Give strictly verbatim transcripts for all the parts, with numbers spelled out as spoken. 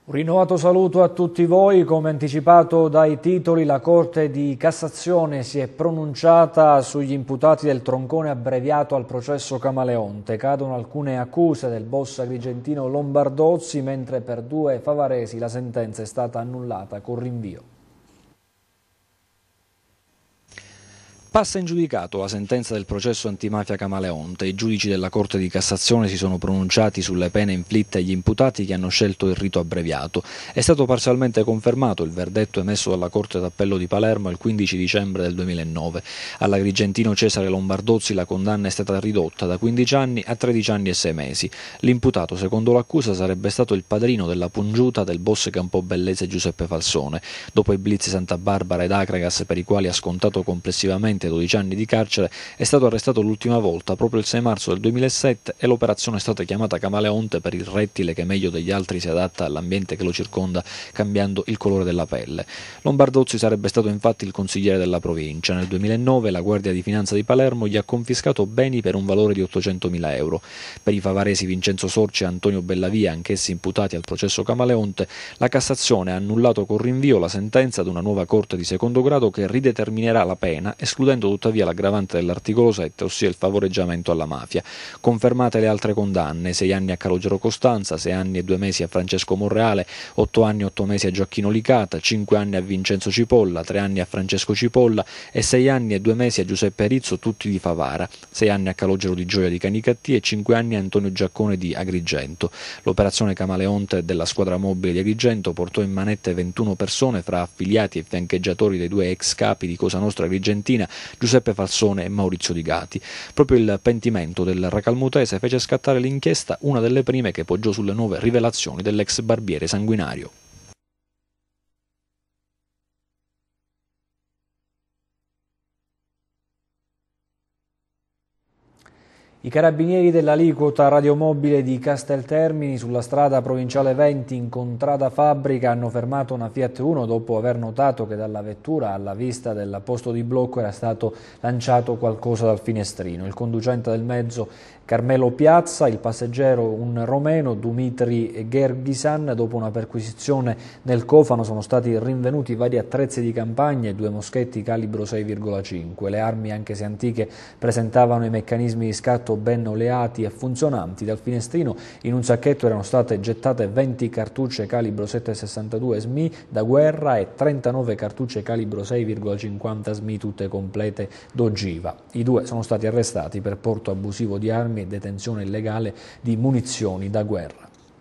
Un rinnovato saluto a tutti voi. Come anticipato dai titoli, la Corte di Cassazione si è pronunciata sugli imputati del troncone abbreviato al processo Camaleonte. Cadono alcune accuse del boss agrigentino Lombardozzi, mentre per due favaresi la sentenza è stata annullata con rinvio. Passa in giudicato la sentenza del processo antimafia Camaleonte. I giudici della Corte di Cassazione si sono pronunciati sulle pene inflitte agli imputati che hanno scelto il rito abbreviato. È stato parzialmente confermato il verdetto emesso dalla Corte d'Appello di Palermo il quindici dicembre del duemilanove. All'agrigentino Cesare Lombardozzi la condanna è stata ridotta da quindici anni a tredici anni e sei mesi. L'imputato, secondo l'accusa, sarebbe stato il padrino della pungiuta del boss campobellese Giuseppe Falsone. Dopo i blitz Santa Barbara ed Akragas, per i quali ha scontato complessivamente dodici anni di carcere, è stato arrestato l'ultima volta proprio il sei marzo del duemilasette e l'operazione è stata chiamata Camaleonte per il rettile che meglio degli altri si adatta all'ambiente che lo circonda, cambiando il colore della pelle. Lombardozzi sarebbe stato infatti il consigliere della provincia. Nel duemilanove la Guardia di Finanza di Palermo gli ha confiscato beni per un valore di ottocentomila euro. Per i favaresi Vincenzo Sorci e Antonio Bellavia, anch'essi imputati al processo Camaleonte, la Cassazione ha annullato con rinvio la sentenza ad una nuova Corte di secondo grado che rideterminerà la pena, escludendo tuttavia l'aggravante dell'articolo sette, ossia il favoreggiamento alla mafia. Confermate le altre condanne: sei anni a Calogero Costanza, sei anni e due mesi a Francesco Monreale, otto anni e otto mesi a Gioacchino Licata, cinque anni a Vincenzo Cipolla, tre anni a Francesco Cipolla e sei anni e due mesi a Giuseppe Rizzo, tutti di Favara, sei anni a Calogero di Gioia di Canicattì e cinque anni a Antonio Giaccone di Agrigento. L'operazione Camaleonte della squadra mobile di Agrigento portò in manette ventuno persone fra affiliati e fiancheggiatori dei due ex capi di Cosa Nostra Agrigentina, Giuseppe Falsone e Maurizio Di Gati. Proprio il pentimento del racalmutese fece scattare l'inchiesta, una delle prime che poggiò sulle nuove rivelazioni dell'ex barbiere sanguinario. I carabinieri dell'aliquota radiomobile di Casteltermini sulla strada provinciale venti in contrada Fabbrica hanno fermato una Fiat Uno dopo aver notato che dalla vettura alla vista del posto di blocco era stato lanciato qualcosa dal finestrino. Il conducente del mezzo Carmelo Piazza, il passeggero un romeno Dumitri Gergisan. Dopo una perquisizione nel cofano sono stati rinvenuti vari attrezzi di campagna e due moschetti calibro sei virgola cinque. Le armi, anche se antiche, presentavano i meccanismi di scatto ben oleati e funzionanti. Dal finestrino in un sacchetto erano state gettate venti cartucce calibro sette virgola sessantadue S M I da guerra e trentanove cartucce calibro sei virgola cinquanta S M I, tutte complete d'ogiva. I due sono stati arrestati per porto abusivo di armi e detenzione illegale di munizioni da guerra.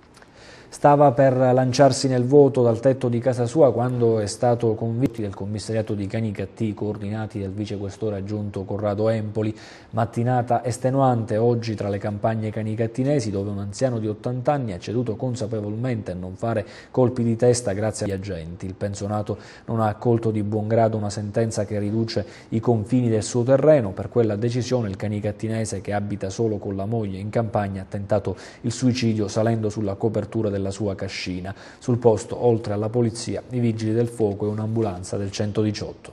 Stava per lanciarsi nel vuoto dal tetto di casa sua quando è stato convinto del commissariato di Canicattì, coordinati dal vicequestore aggiunto Corrado Empoli. Mattinata estenuante oggi tra le campagne canicattinesi, dove un anziano di ottanta anni ha ceduto consapevolmente a non fare colpi di testa grazie agli agenti. Il pensionato non ha accolto di buon grado una sentenza che riduce i confini del suo terreno. Per quella decisione il canicattinese, che abita solo con la moglie in campagna, ha tentato il suicidio salendo sulla copertura del la sua cascina. Sul posto, oltre alla polizia, i vigili del fuoco e un'ambulanza del centodiciotto.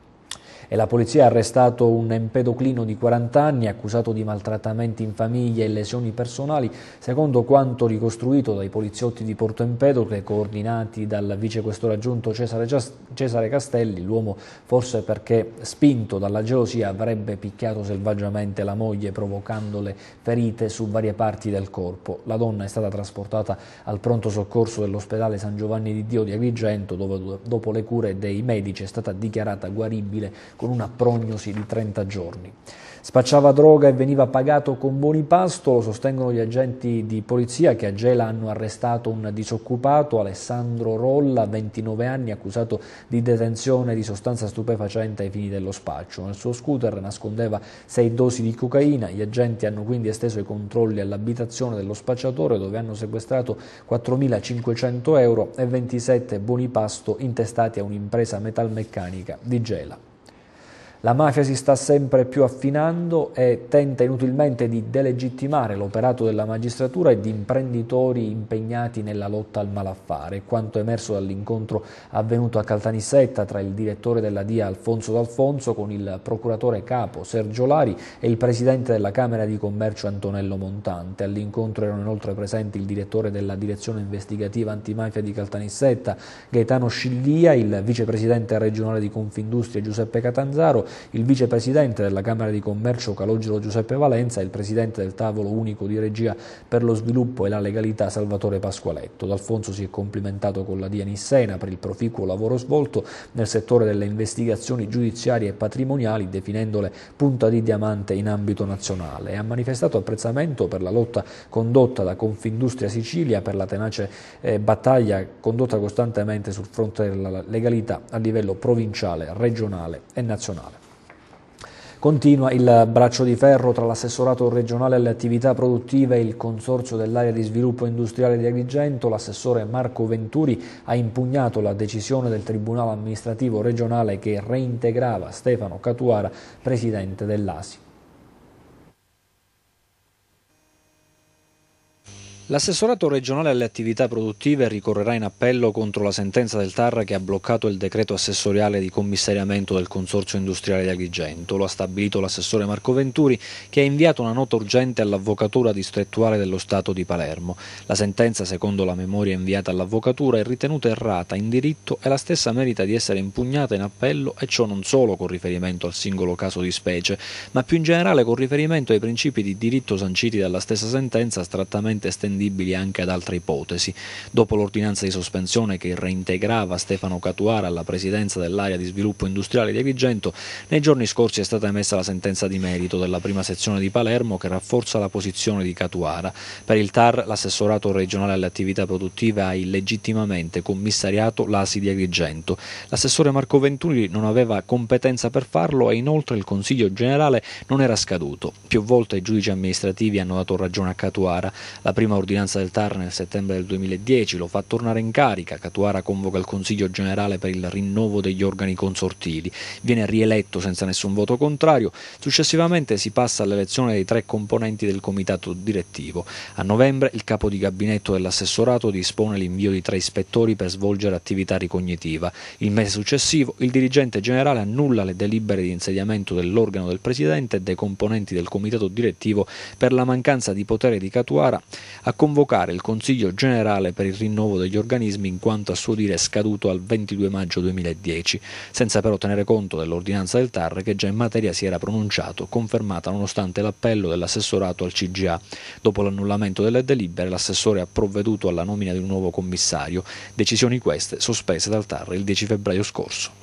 E la polizia ha arrestato un empedoclino di quaranta anni accusato di maltrattamenti in famiglia e lesioni personali. Secondo quanto ricostruito dai poliziotti di Porto Empedocle, coordinati dal vicequestore aggiunto Cesare, Cesare Castelli, l'uomo, forse perché spinto dalla gelosia, avrebbe picchiato selvaggiamente la moglie, provocandole ferite su varie parti del corpo. La donna è stata trasportata al pronto soccorso dell'ospedale San Giovanni di Dio di Agrigento, dove dopo le cure dei medici è stata dichiarata guaribile con una prognosi di trenta giorni. Spacciava droga e veniva pagato con buoni pasto, lo sostengono gli agenti di polizia che a Gela hanno arrestato un disoccupato, Alessandro Rolla, ventinove anni, accusato di detenzione di sostanza stupefacente ai fini dello spaccio. Nel suo scooter nascondeva sei dosi di cocaina. Gli agenti hanno quindi esteso i controlli all'abitazione dello spacciatore, dove hanno sequestrato quattromilacinquecento euro e ventisette buoni pasto intestati a un'impresa metalmeccanica di Gela. La mafia si sta sempre più affinando e tenta inutilmente di delegittimare l'operato della magistratura e di imprenditori impegnati nella lotta al malaffare. Quanto emerso dall'incontro avvenuto a Caltanissetta tra il direttore della D I A Alfonso D'Alfonso con il procuratore capo Sergio Lari e il presidente della Camera di Commercio Antonello Montante. All'incontro erano inoltre presenti il direttore della direzione investigativa antimafia di Caltanissetta Gaetano Sciglia, il vicepresidente regionale di Confindustria Giuseppe Catanzaro, il vicepresidente della Camera di Commercio Calogero Giuseppe Valenza e il presidente del tavolo unico di regia per lo sviluppo e la legalità Salvatore Pasqualetto. D'Alfonso si è complimentato con la D I A Nissena per il proficuo lavoro svolto nel settore delle investigazioni giudiziarie e patrimoniali, definendole punta di diamante in ambito nazionale, e ha manifestato apprezzamento per la lotta condotta da Confindustria Sicilia, per la tenace eh, battaglia condotta costantemente sul fronte della legalità a livello provinciale, regionale e nazionale. Continua il braccio di ferro tra l'assessorato regionale alle attività produttive e il consorzio dell'area di sviluppo industriale di Agrigento. L'assessore Marco Venturi ha impugnato la decisione del Tribunale amministrativo regionale che reintegrava Stefano Catuara, presidente dell'A S I. L'assessorato regionale alle attività produttive ricorrerà in appello contro la sentenza del T A R che ha bloccato il decreto assessoriale di commissariamento del Consorzio Industriale di Agrigento. Lo ha stabilito l'assessore Marco Venturi, che ha inviato una nota urgente all'Avvocatura distrettuale dello Stato di Palermo. La sentenza, secondo la memoria inviata all'Avvocatura, è ritenuta errata in diritto e la stessa merita di essere impugnata in appello, e ciò non solo con riferimento al singolo caso di specie, ma più in generale con riferimento ai principi di diritto sanciti dalla stessa sentenza, astrattamente estendibili anche ad altre ipotesi. Dopo l'ordinanza di sospensione che reintegrava Stefano Catuara alla presidenza dell'area di sviluppo industriale di Agrigento, nei giorni scorsi è stata emessa la sentenza di merito della prima sezione di Palermo che rafforza la posizione di Catuara. Per il T A R, l'assessorato regionale alle attività produttive ha illegittimamente commissariato l'A S I di Agrigento. L'assessore Marco Venturi non aveva competenza per farlo e inoltre il Consiglio generale non era scaduto. Più volte i giudici amministrativi hanno dato ragione a Catuara. La prima ordinanza del T A R nel settembre del duemiladieci lo fa tornare in carica. Catuara convoca il Consiglio generale per il rinnovo degli organi consortili, viene rieletto senza nessun voto contrario. Successivamente si passa all'elezione dei tre componenti del comitato direttivo. A novembre il capo di gabinetto dell'assessorato dispone l'invio di tre ispettori per svolgere attività ricognitiva. Il mese successivo il dirigente generale annulla le delibere di insediamento dell'organo del presidente e dei componenti del comitato direttivo per la mancanza di potere di Catuara a convocare il Consiglio generale per il rinnovo degli organismi, in quanto a suo dire è scaduto al ventidue maggio duemiladieci, senza però tenere conto dell'ordinanza del T A R che già in materia si era pronunciato, confermata nonostante l'appello dell'assessorato al C G A. Dopo l'annullamento delle delibere, l'assessore ha provveduto alla nomina di un nuovo commissario, decisioni queste sospese dal T A R il dieci febbraio scorso.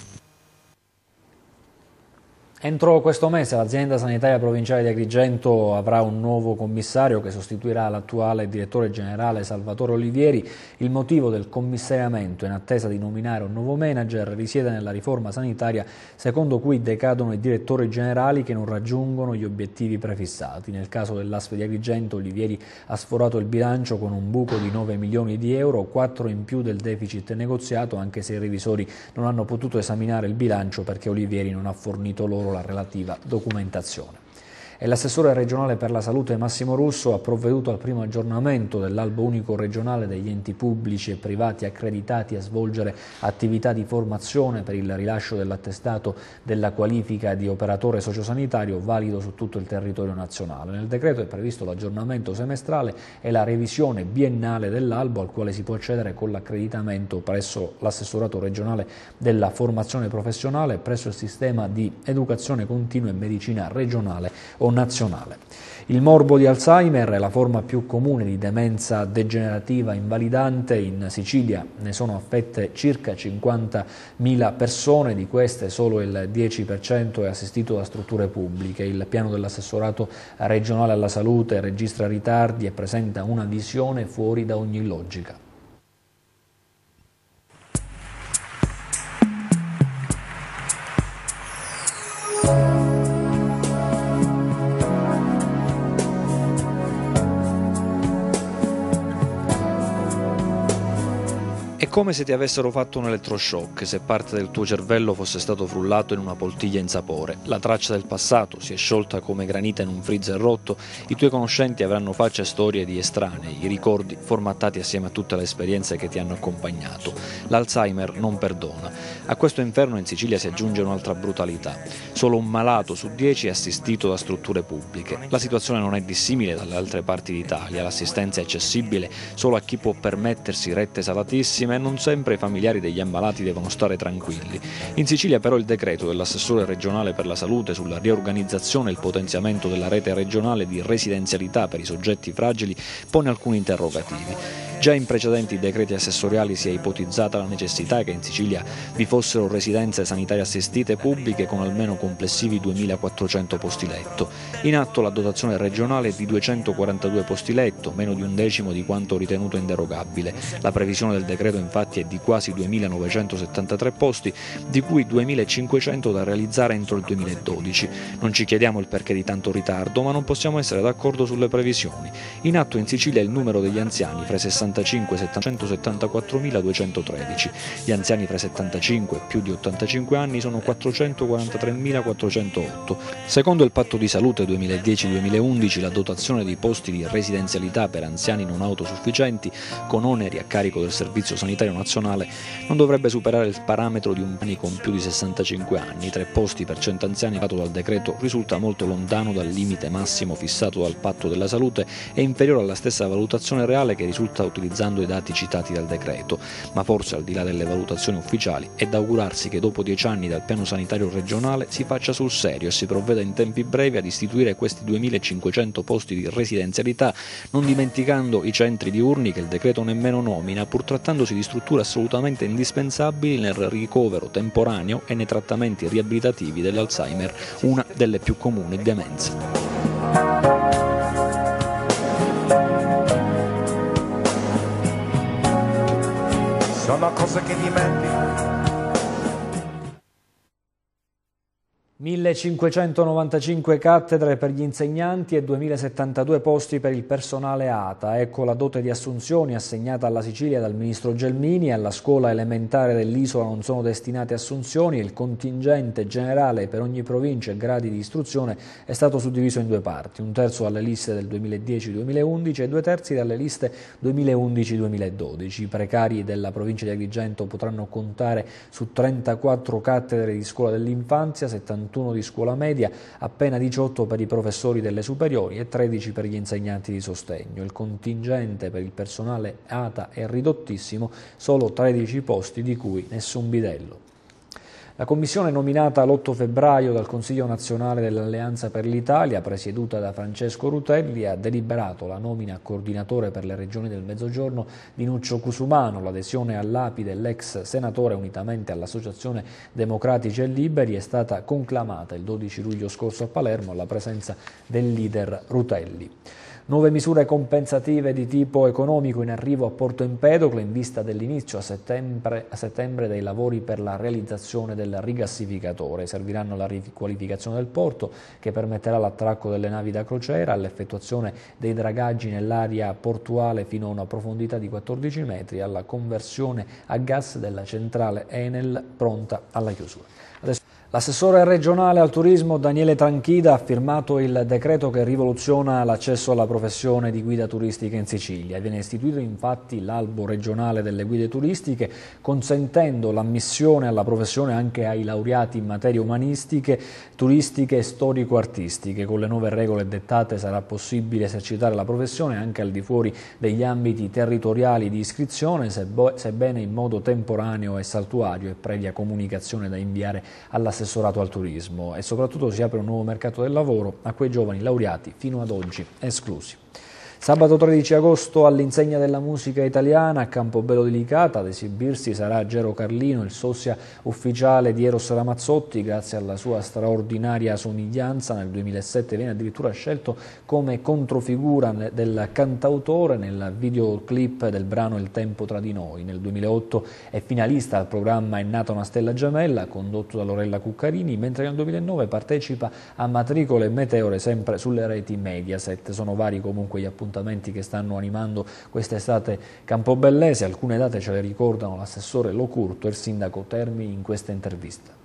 Entro questo mese l'azienda sanitaria provinciale di Agrigento avrà un nuovo commissario che sostituirà l'attuale direttore generale Salvatore Olivieri. Il motivo del commissariamento in attesa di nominare un nuovo manager risiede nella riforma sanitaria secondo cui decadono i direttori generali che non raggiungono gli obiettivi prefissati. Nel caso dell'A S P di Agrigento, Olivieri ha sforato il bilancio con un buco di nove milioni di euro, quattro in più del deficit negoziato, anche se i revisori non hanno potuto esaminare il bilancio perché Olivieri non ha fornito loro la relativa documentazione. E l'assessore regionale per la salute Massimo Russo ha provveduto al primo aggiornamento dell'albo unico regionale degli enti pubblici e privati accreditati a svolgere attività di formazione per il rilascio dell'attestato della qualifica di operatore sociosanitario valido su tutto il territorio nazionale. Nel decreto è previsto l'aggiornamento semestrale e la revisione biennale dell'albo, al quale si può accedere con l'accreditamento presso l'assessorato regionale della formazione professionale presso il sistema di educazione continua e medicina regionale o nazionale. Il morbo di Alzheimer è la forma più comune di demenza degenerativa invalidante. In Sicilia ne sono affette circa cinquantamila persone, di queste solo il dieci per cento è assistito da strutture pubbliche. Il piano dell'assessorato regionale alla salute registra ritardi e presenta una visione fuori da ogni logica. come se ti avessero fatto un elettroshock, se parte del tuo cervello fosse stato frullato in una poltiglia in sapore. La traccia del passato si è sciolta come granita in un freezer rotto, i tuoi conoscenti avranno facce e storie di estranei, i ricordi formattati assieme a tutte le esperienze che ti hanno accompagnato. L'Alzheimer non perdona. A questo inferno in Sicilia si aggiunge un'altra brutalità. Solo un malato su dieci è assistito da strutture pubbliche. La situazione non è dissimile dalle altre parti d'Italia, l'assistenza è accessibile solo a chi può permettersi rette salatissime e non sempre i familiari degli ammalati devono stare tranquilli. In Sicilia però il decreto dell'assessore regionale per la salute sulla riorganizzazione e il potenziamento della rete regionale di residenzialità per i soggetti fragili pone alcuni interrogativi. Già in precedenti decreti assessoriali si è ipotizzata la necessità che in Sicilia vi fossero residenze sanitarie assistite pubbliche con almeno complessivi duemilaquattrocento posti letto. In atto la dotazione regionale è di duecentoquarantadue posti letto, meno di un decimo di quanto ritenuto inderogabile. La previsione del decreto infatti è di quasi duemilanovecentosettantatré posti, di cui duemilacinquecento da realizzare entro il duemiladodici. Non ci chiediamo il perché di tanto ritardo, ma non possiamo essere d'accordo sulle previsioni. In atto in Sicilia il numero degli anziani fra i sessantacinque e settantacinque Gli anziani fra i settantacinque e più di ottantacinque anni sono quattrocentoquarantatremilaquattrocentootto. Secondo il patto di salute duemiladieci duemilaundici la dotazione di posti di residenzialità per anziani non autosufficienti con oneri a carico del Servizio Sanitario Nazionale non dovrebbe superare il parametro di un anni con più di sessantacinque anni. Tre posti per cento anziani dato dal decreto risulta molto lontano dal limite massimo fissato dal patto della salute e inferiore alla stessa valutazione reale che risulta utilizzando i dati citati dal decreto, ma forse al di là delle valutazioni ufficiali è da augurarsi che dopo dieci anni dal piano sanitario regionale si faccia sul serio e si provveda in tempi brevi ad istituire questi duemilacinquecento posti di residenzialità, non dimenticando i centri diurni che il decreto nemmeno nomina, pur trattandosi di strutture assolutamente indispensabili nel ricovero temporaneo e nei trattamenti riabilitativi dell'Alzheimer, una delle più comuni demenze. Sono cose che dimentichi. millecinquecentonovantacinque cattedre per gli insegnanti e duemilasettantadue posti per il personale A T A. Ecco la dote di assunzioni assegnata alla Sicilia dal ministro Gelmini. Alla scuola elementare dell'isola non sono destinate assunzioni e il contingente generale per ogni provincia e gradi di istruzione è stato suddiviso in due parti, un terzo dalle liste del duemiladieci duemilaundici e due terzi dalle liste duemilaundici duemiladodici. I precari della provincia di Agrigento potranno contare su trentaquattro cattedre di scuola dell'infanzia, settantuno di scuola media, appena diciotto per i professori delle superiori e tredici per gli insegnanti di sostegno. Il contingente per il personale A T A è ridottissimo, solo tredici posti di cui nessun bidello. La commissione nominata l'otto febbraio dal Consiglio nazionale dell'Alleanza per l'Italia, presieduta da Francesco Rutelli, ha deliberato la nomina a coordinatore per le regioni del Mezzogiorno di Nuccio Cusumano. L'adesione all'A P I dell'ex senatore unitamente all'Associazione Democratici e Liberi è stata conclamata il dodici luglio scorso a Palermo alla presenza del leader Rutelli. Nuove misure compensative di tipo economico in arrivo a Porto Empedocle in vista dell'inizio a settembre, a settembre dei lavori per la realizzazione del rigassificatore. Serviranno la riqualificazione del porto che permetterà l'attracco delle navi da crociera, l'effettuazione dei dragaggi nell'area portuale fino a una profondità di quattordici metri, alla conversione a gas della centrale Enel pronta alla chiusura. Adesso l'assessore regionale al turismo Daniele Tranchida ha firmato il decreto che rivoluziona l'accesso alla professione di guida turistica in Sicilia. Viene istituito infatti l'albo regionale delle guide turistiche, consentendo l'ammissione alla professione anche ai laureati in materie umanistiche, turistiche e storico-artistiche. Con le nuove regole dettate sarà possibile esercitare la professione anche al di fuori degli ambiti territoriali di iscrizione, sebbene in modo temporaneo e saltuario e previa comunicazione da inviare all'assessore assessorato al turismo, e soprattutto si apre un nuovo mercato del lavoro a quei giovani laureati fino ad oggi esclusi. Sabato tredici agosto all'insegna della musica italiana a Campobello di Licata ad esibirsi sarà Gero Carlino, il sosia ufficiale di Eros Ramazzotti. Grazie alla sua straordinaria somiglianza nel duemilasette viene addirittura scelto come controfigura del cantautore nel videoclip del brano Il tempo tra di noi. Nel duemilaotto è finalista al programma È nata una stella gemella condotto da Lorella Cuccarini, mentre nel duemilanove partecipa a Matricole e Meteore sempre sulle reti Mediaset. Sono vari comunque gli appuntamenti appuntamenti che stanno animando quest'estate campobellese. Alcune date ce le ricordano l'assessore Locurto e il sindaco Termini in questa intervista.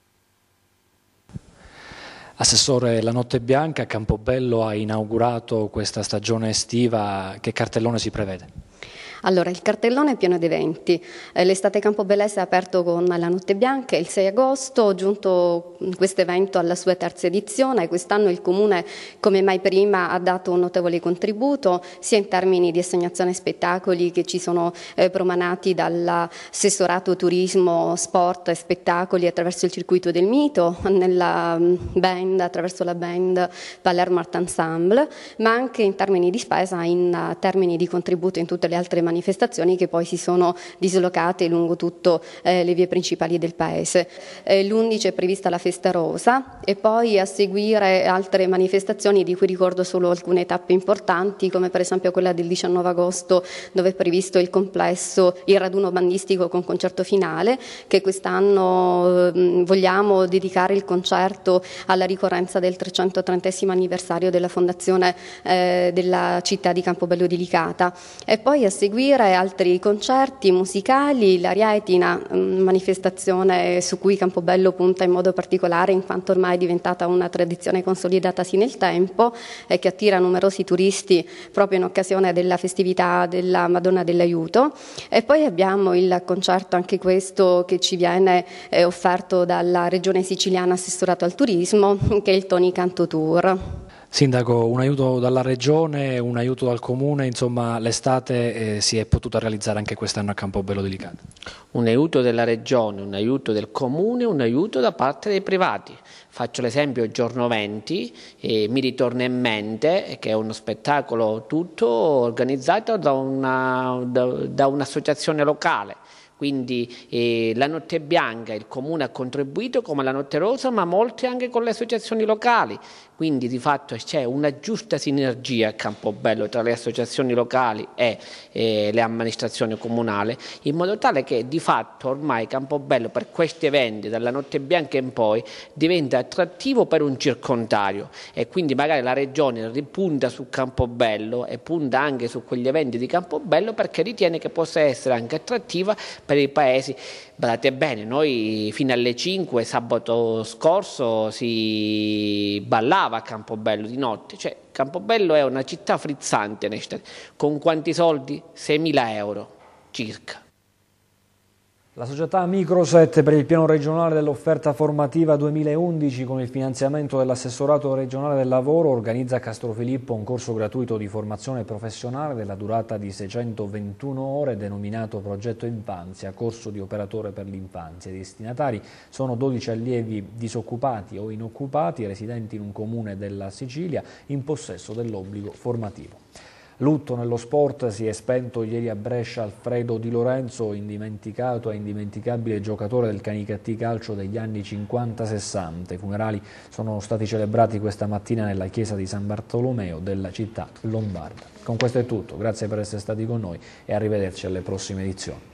Assessore, la Notte Bianca a Campobello ha inaugurato questa stagione estiva, che cartellone si prevede? Allora, il cartellone è pieno di eventi. Eh, l'estate campobellese è aperto con la Notte Bianca il sei agosto, giunto questo evento alla sua terza edizione. Quest'anno il Comune, come mai prima, ha dato un notevole contributo, sia in termini di assegnazione spettacoli che ci sono eh, promanati dall'assessorato turismo, sport e spettacoli attraverso il circuito del mito, nella band, attraverso la band Palermo Art Ensemble, ma anche in termini di spesa, in uh, termini di contributo in tutte le altre manifestazioni manifestazioni che poi si sono dislocate lungo tutte eh, le vie principali del paese. Eh, l'undici è prevista la Festa Rosa e poi a seguire altre manifestazioni di cui ricordo solo alcune tappe importanti, come per esempio quella del diciannove agosto, dove è previsto il complesso, il raduno bandistico con concerto finale, che quest'anno eh, vogliamo dedicare il concerto alla ricorrenza del trecentotrentesimo anniversario della fondazione eh, della città di Campobello di Licata. E poi a seguire altri concerti musicali, l'Arietina, manifestazione su cui Campobello punta in modo particolare in quanto ormai è diventata una tradizione consolidatasi nel tempo e che attira numerosi turisti proprio in occasione della festività della Madonna dell'Aiuto. E poi abbiamo il concerto, anche questo, che ci viene eh, offerto dalla Regione Siciliana assessorato al turismo, che è il Toni Canto Tour. Sindaco, un aiuto dalla Regione, un aiuto dal Comune, insomma l'estate eh, si è potuta realizzare anche quest'anno a Campobello di Licata. Un aiuto della Regione, un aiuto del Comune, un aiuto da parte dei privati. Faccio l'esempio giorno venti, eh, mi ritorna in mente che è uno spettacolo tutto organizzato da, una, da, da un'associazione locale. Quindi eh, la Notte Bianca il Comune ha contribuito come la Notte Rosa, ma molte anche con le associazioni locali. Quindi di fatto c'è una giusta sinergia a Campobello tra le associazioni locali e eh, le amministrazioni comunali, in modo tale che di fatto ormai Campobello per questi eventi, dalla Notte Bianca in poi, diventa attrattivo per un circondario e quindi magari la Regione ripunta su Campobello e punta anche su quegli eventi di Campobello perché ritiene che possa essere anche attrattiva per i paesi. Badate bene, noi fino alle cinque sabato scorso si ballava a Campobello di notte, cioè Campobello è una città frizzante, con quanti soldi? seimila euro circa. La società Microset per il piano regionale dell'offerta formativa duemilaundici con il finanziamento dell'assessorato regionale del lavoro organizza a Castrofilippo un corso gratuito di formazione professionale della durata di seicentoventuno ore denominato Progetto Infanzia, corso di operatore per l'infanzia. I destinatari sono dodici allievi disoccupati o inoccupati residenti in un comune della Sicilia in possesso dell'obbligo formativo. Lutto nello sport, si è spento ieri a Brescia Alfredo Di Lorenzo, indimenticato e indimenticabile giocatore del Canicattì Calcio degli anni cinquanta sessanta. I funerali sono stati celebrati questa mattina nella chiesa di San Bartolomeo della città lombarda. Con questo è tutto, grazie per essere stati con noi e arrivederci alle prossime edizioni.